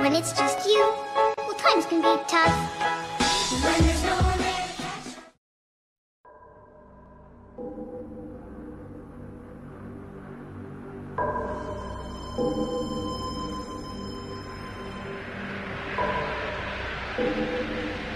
When it's just you, well, times can be tough. When there's no one there to catch up.